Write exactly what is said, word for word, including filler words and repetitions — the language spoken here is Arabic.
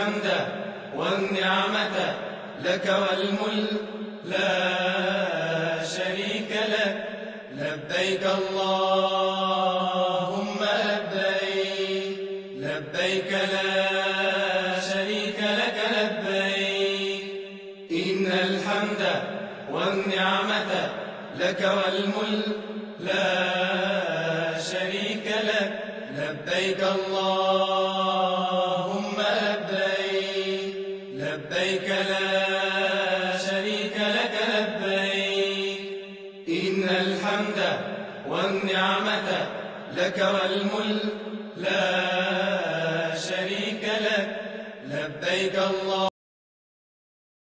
الحمد والنعمة لك والملك لا شريك لك. لبيك اللهم لبيك، لبيك لا شريك لك لبيك. إن الحمد والنعمة لك والملك لا شريك لك. لبيك اللهم لبيك، لبيك لا شريك لك لبيك. إن الحمد والنعمة لك والملك لا شريك لك. لبيك الله